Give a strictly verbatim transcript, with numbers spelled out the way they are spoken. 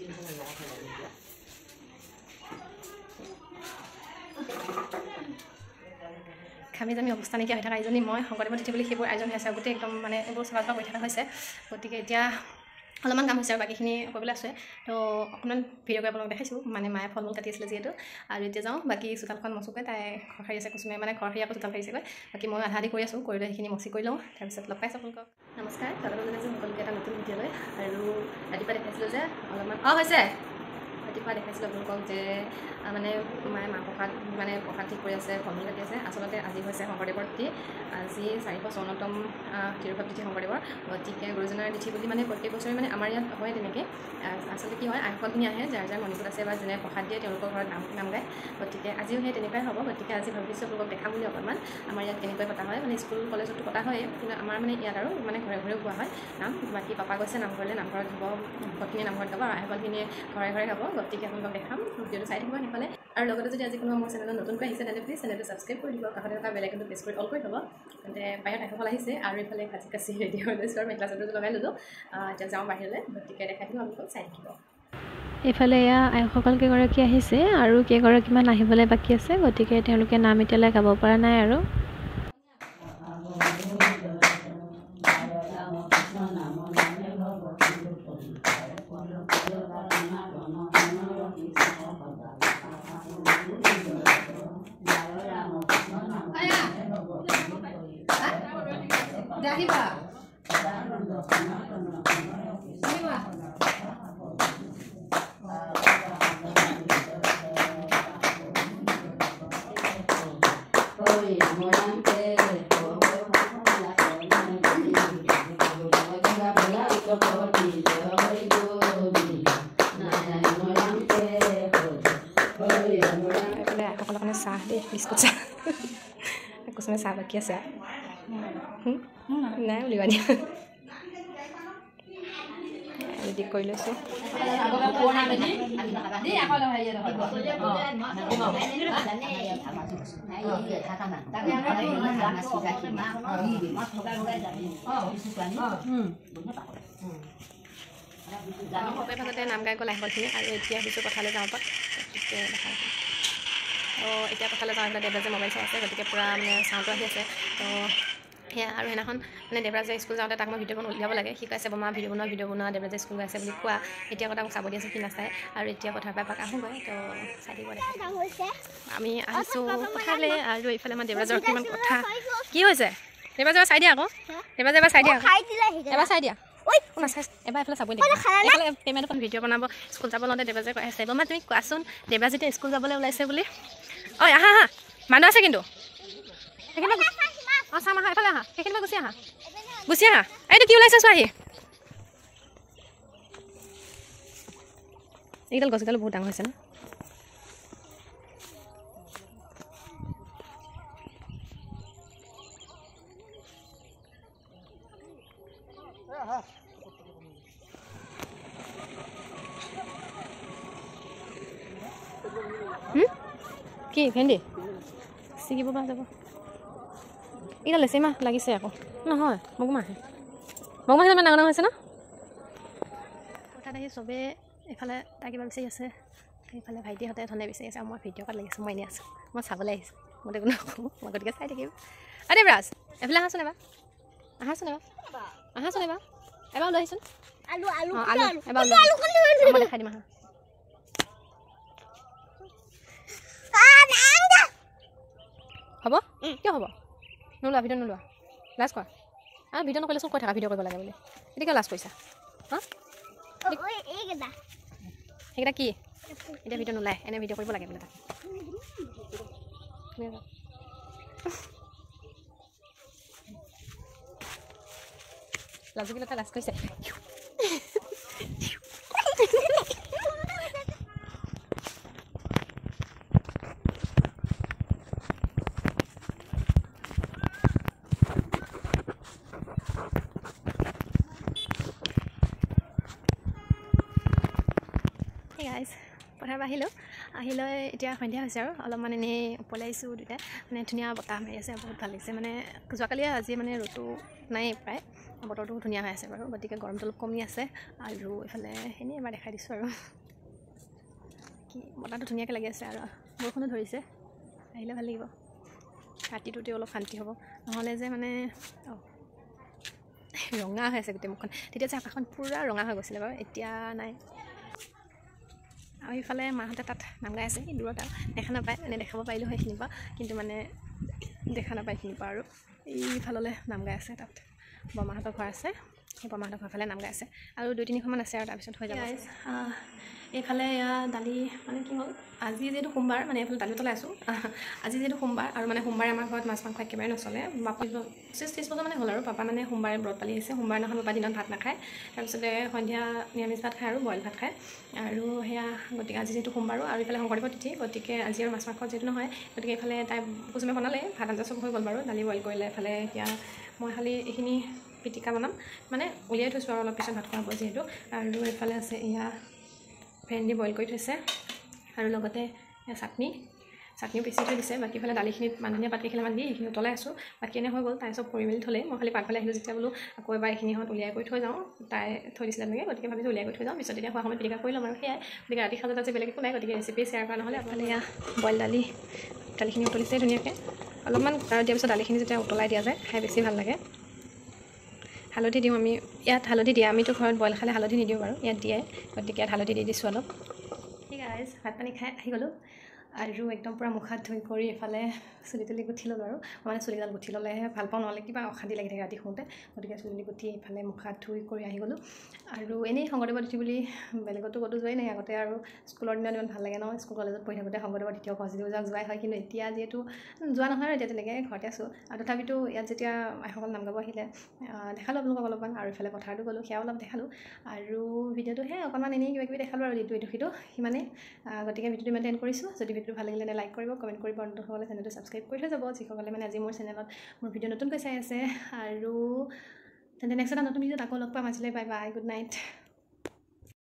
খামি জামি অৱস্থা নাইকিয়া হৈ থকা এইজনী মই শংকৰদেৱত তিথি বুলি সেইবোৰ আয়োজন হৈ আছে গোটেই একদম মানে এইবোৰ চলা চলা কৰি থকা হৈছে গতিকে এতিয়া অলপমান কাম হৈছে আৰু বাকীখিনি কৰিবলৈ আছে তো অকণমান ভিডিঅ' কৰি আপোনালোক দেখাইছোঁ মানে মায়ে ফল মূল কাটি আছিলে যিহেতু আৰু এতিয়া যাওঁ বাকী চোতালখন মচুকৈ তাই ঘৰ সাৰি আছে কুচুমে মানে ঘৰ সাৰি আকৌ চোতাল সাৰিছেগৈ বাকী মই আধা আধি কৰি আছোঁ কৰি লৈ সেইখিনি মচি কৰি লওঁ তাৰপিছত লগ পাইছোঁ আপোনালোকক নমস্কাৰ দাদালৈ জনাইছোঁ সকলোকে এটা নতুন ভিডিঅ'লৈ আৰু ৰাতিপুৱা দেখাইছিলোঁ যে অলপমান অঁ হৈছে ৰাতিপুৱা দেখাইছিলোঁ আপোনালোকক যে মানে মায়ে মাহ প্ৰসাদ মানে প্ৰসাদ ঠিক কৰি আছে ফল মূল কাটি আছে আচলতে আজি হৈছে শংকৰদেৱৰ তিথি আজি চাৰিশ চৌৱন্নতম তিৰুভাৱ তিথি শংকৰদেৱৰ গতিকে গুৰুজনাৰ তিথি বুলি মানে প্ৰত্যেক বছৰে মানে আমাৰ ইয়াত হয় তেনেকৈ আচলতে কি হয় আইসকলখিনি আহে যাৰ যাৰ মণিকোট আছে বা যোনে প্ৰসাদ দিয়ে তেওঁলোকৰ ঘৰত নাম নাম গায় গতিকে আজিও সেই তেনেকুৱাই হ'ব গতিকে আজি ভাবিছোঁ আপোনালোকক দেখাম বুলি অকণমান আমাৰ ইয়াত কেনেকৈ পতা হয় মানে স্কুল কলেজতো পতা হয় কিন্তু আমাৰ মানে ইয়াত আৰু মানে ঘৰে ঘৰেও গোৱা হয় নাম বাকী পাপা গৈছে নামঘৰলৈ নামঘৰত হ'ব ভকতখিনিয়ে নামঘৰত গাব আৰু আইসকলখিনিয়ে ঘৰে ঘৰে গাব গতিকে আপোনালোকক দেখাম ভিডিঅ'টো চাই থাকিব সেইফালে আৰু লগতে যদি আজি কোনো মোৰ চেনেলত নতুনকৈ আহিছে তেন্তে প্লিজ চেনেলটো ছাবস্ক্ৰাইব কৰি দিব কাষতে থকা বেল আইকনটো প্ৰেছ কৰি অল কৰি থ'ব তেন্তে বাহিৰত আইসকল আহিছে আৰু এইফালে কাচি কাচি ৰেডি হৈ লৈছোঁ আৰু মেখেলা চাদৰটো লগাই ল'লোঁ এতিয়া যাওঁ বাহিৰলৈ গতিকে দেখাই দিম আপোনালোকক চাই থাকিব এইফালে এয়া আইসকল কেইগৰাকী আহিছে আৰু কেইগৰাকীমান আহিবলৈ বাকী আছে গতিকে তেওঁলোকে নাম এতিয়ালৈ গাব পৰা নাই আৰু Dahiba. Dahiba. Oi, morante. Aku sah deh, biskut sah. Aku sama sah bagi ya. নাই উলিওৱা দিয়া ৰেডি কৰি লৈছোঁ ভাগতে নাম গাই গ'ল আহিবলখিনি আৰু এতিয়া আহিছোঁ পথাৰলৈ যাওঁ পাত দেখা অঁ এতিয়া পথাৰলৈ যাওঁ এইবিলাক দেৱৰাজে মোবাইল চাই আছে গতিকে পূৰা মানে চাউণ্ডটো আহি আছে তো সেয়া আৰু সেইদিনাখন মানে দেৱৰাজে স্কুল যাওঁতে তাক মই ভিডিঅ'খন উলিয়াব লাগে শিকাইছে বমা ভিডিঅ' বনোৱা ভিডিঅ' বনোৱা দেৱৰাজে স্কুল গৈ আছে বুলি কোৱা এতিয়া আকৌ তাক চাব দি আছে সি নাচায় আৰু এতিয়া পথাৰ পৰা এপাক আহোঁগৈ তো চাই দিব দেখা আমি আহিছোঁ পথাৰলৈ আৰু এইফালে আমাৰ দেৱৰাজৰ কিমান কথা কি হৈছে দেৱৰাজ এবাৰ চাই দিয়া আকৌ দেৱৰাজ এবাৰ চাই দিয়া এবাৰ চাই দিয়া এবাৰ এইফালে চাবই লাগিব এইফালে পেমেণ্ট ভিডিঅ' বনাব স্কুল যাব লওঁতে দেৱৰাজে কৈ আছে বমা তুমি কোৱাচোন দেৱৰাজ এতিয়া স্কুল যাবলৈ ওলাইছে বুলি ঐ আহা আহা মানুহ আছে কিন্তু সেইখিনি অঁ চাম আহা এফালে আহা সেইখিনি গুচি আহা গুচি আহা এইটো কি ওলাইছে চোৱা আহি এইডাল গছডালো বহুত ডাঙৰ হৈছে ন কি ভেন্দি ছিগিব পৰা যাব এইডাল লেচেই মাহ লাগিছে আকৌ নহয় মগুমাহ মগুমাহ ইমান ডাঙৰ ডাঙৰ হৈছে ন পথাৰত আহি চবেই এইফালে তাই কিবা বিচাৰি আছে সেইফালে ভাইটিহঁতে ধনে বিচাৰি আছে আৰু মই ভিডিঅ' কাত লাগিছোঁ মই এনেই আছোঁ মই চাবলৈ আহিছোঁ মই কোনো নকওঁ মই গতিকে চাই থাকিম অ দেৱৰাজ এইফালে আহাচোন এবাৰ আহাচোন এবাৰ আহাচোন এবাৰ এবাৰ ওলাই আহিচোন আলু আলু আলু এবাৰ মই দেখাই দিম আহা হ'ব কিয় হ'ব নোলোৱা ভিডিঅ' নোলোৱা লাজ কৰা আৰু ভিডিঅ' নকৰিলেচোন কৈ থাকা ভিডিঅ' কৰিব লাগে বুলি এতিয়া কিয় লাজ কৰিছা হা সেইকেইটা কি এতিয়া ভিডিঅ' নোলায় এনে ভিডিঅ' কৰিব লাগে বোলে তাক লাজুকিলতা লাজ কৰিছে গাইজ পথাৰ পৰা আহিলোঁ আহি লৈ এতিয়া সন্ধিয়া হৈছে আৰু অলপমান এনেই ওপৰলৈ আহিছোঁ দুটা মানে ধুনীয়া বতাহ মাৰি আছে বহুত ভাল লাগিছে মানে যোৱাকালি আজি মানে ৰ'দটো নাই প্ৰায় বতৰটো ধুনীয়া হৈ আছে বাৰু গতিকে গৰমটো অলপ কমি আছে আৰু এইফালে এনেই এবাৰ দেখাই দিছোঁ আৰু কি বতাহটো ধুনীয়াকৈ লাগি আছে আৰু বৰষুণো ধৰিছে আহিলে ভাল লাগিব ৰাতিটোতে অলপ শান্তি হ'ব নহ'লে যে মানে ৰঙা হৈ আছে গোটেই মুখখন তেতিয়া যে আকাশখন পূৰা ৰঙা হৈ গৈছিলে বাৰু এতিয়া নাই আৰু ইফালে মাহঁতে তাত নাম গাই আছে দূৰত আৰু দেখা নাপায় মানে দেখাব পাৰিলোঁ হয় এইখিনিৰ পৰা কিন্তু মানে দেখা নাপায় এইখিনিৰ পৰা আৰু এইফাললৈ নাম গাই আছে তাত বৰমাহঁতৰ ঘৰ আছে সেই বৰমাহঁতৰ ঘৰ ফালে নাম গাই আছে আৰু দুই তিনিখনমান আছে আৰু তাৰপিছত হৈ যাব এইফালে এয়া দালি মানে কি হ'ল আজি যিহেতু সোমবাৰ মানে এইফালে দালি উতলাই আছোঁ আজি যিহেতু সোমবাৰ আৰু মানে সোমবাৰে আমাৰ ঘৰত মাছ মাংস একেবাৰে নচলে পাপা পঁচিছ ত্ৰিছ বছৰ মানে হ'ল আৰু পাপা মানে সোমবাৰে ব্ৰত পালি আহিছে সোমবাৰ দিনাখন পাপা দিনত ভাত নাখায় তাৰপিছতে সন্ধিয়া নিৰামিষ ভাত খায় আৰু বইল ভাত খায় আৰু সেয়া গতিকে আজি যিহেতু সোমবাৰো আৰু ইফালে শংকৰদেৱৰ তিথি গতিকে আজি আৰু মাছ মাংস যিহেতু নহয় গতিকে এইফালে তাই কুচুমে বনালে ভাত আঞ্জা চব হৈ গ'ল বাৰু দালি বইল কৰিলে এফালে এতিয়া মই খালি এইখিনি পিটিকা বনাম মানে উলিয়াই থৈছোঁ আৰু অলপ পিছত ভাত খোৱা হ'ব যিহেতু আৰু এইফালে আছে এয়া ভেন্দি বইল কৰি থৈছে আৰু লগতে চাটনি চাটনিও পিচি থৈ দিছে বাকী ফালে দালিখিনিত মান ধনিয়া পাত কেইখিলামান দি এইখিনি উতলাই আছোঁ বাকী এনে হৈ গ'ল তাই চব কৰি মেলি থ'লে মই খালি পাকঘৰলৈ আহিলোঁ যেতিয়া বোলো আকৌ এবাৰ এইখিনিহঁত উলিয়াই কৰি থৈ যাওঁ তাই থৈ দিছিলে তেনেকৈ গতিকে ভাবিছোঁ উলিয়াই কৰি থৈ যাওঁ পিছত তেতিয়া খোৱা সময়ত পিটিকা কৰি ল'ম আৰু সেয়াই গতিকে ৰাতি সাজত আজি বেলেগ একো নাই গতিকে ৰেচিপি শ্বেয়াৰ কৰা নহ'লে আপোনালোকে এয়া বইল দালি দালিখিনি উতলিছে ধুনীয়াকৈ অলপমান কুকাৰত দিয়াৰ পিছত দালিখিনি যেতিয়া উতলাই দিয়া যায় খাই বেছি ভাল লাগে হালধি দিওঁ আমি ইয়াত হালধি দিয়ে আমিতো ঘৰত বইল খালে হালধি নিদিওঁ বাৰু ইয়াত দিয়ে গতিকে ইয়াত হালধি দি দিছোঁ অলপ ঠিক আছে ভাত পানী খাই আহি গ'লোঁ আৰু একদম পূৰা মুখ হাত ধুই কৰি এইফালে চুলি তুলি গুঠি ল'লোঁ আৰু মানে চুলিডাল গুঠি ল'লেহে ভাল পাওঁ নহ'লে কিবা অশান্তি লাগি থাকে ৰাতি শুওঁতে গতিকে চুলি গুঠি এইফালে মুখ হাত ধুই কৰি আহি গ'লোঁ আৰু এনেই শংকৰদেৱৰ তিথি বুলি বেলেগতো ক'তো যোৱাই নাই আগতে আৰু স্কুলৰ দিনত ইমান ভাল লাগে ন স্কুল কলেজত পঢ়ি থাকোঁতে শংকৰদেৱৰ তৃতীয় সৰস্বতী পূজাক যোৱাই হয় কিন্তু এতিয়া যিহেতু যোৱা নহয় আৰু এতিয়া তেনেকৈ ঘৰতে আছোঁ আৰু তথাপিতো ইয়াত যেতিয়া আইসকল নাম গাব আহিলে দেখালোঁ আপোনালোকক অলপমান আৰু ইফালে পথাৰতো গ'লোঁ সেয়া অলপ দেখালোঁ আৰু ভিডিঅ'টো সেই অকণমান এনেই কিবা কিবি দেখালোঁ আৰু ইটো ইটো সিটো সিমানেই গতিকে ভিডিঅ'টো ইমান এণ্ড কৰিছোঁ যদি ভিডিঅ'টো ভাল লাগিলে লাইক কৰিব কমেণ্ট কৰিব বন্ধুসকলে চেনেলটো ছাবস্ক্ৰাইব কৰি থৈ যাব যিসকলে মানে আজি মোৰ চেনেলত মোৰ ভিডিঅ' নতুনকৈ চাই আছে আৰু তেন্তে নেক্সট এটা নতুন ভিডিঅ'ত আকৌ লগ পাম আজিলৈ বাই বাই গুড নাইট